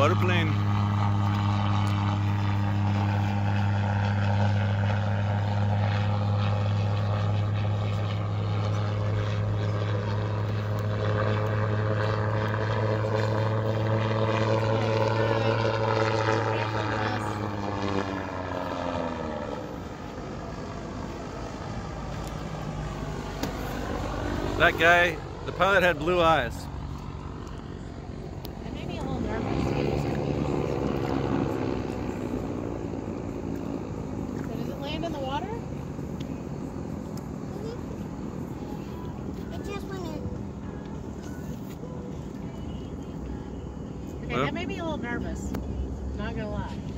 water plane. That guy, the pilot, had blue eyes. It made me a little nervous. So does it land in the water? It just went in. Okay, that made me a little nervous. Not gonna lie.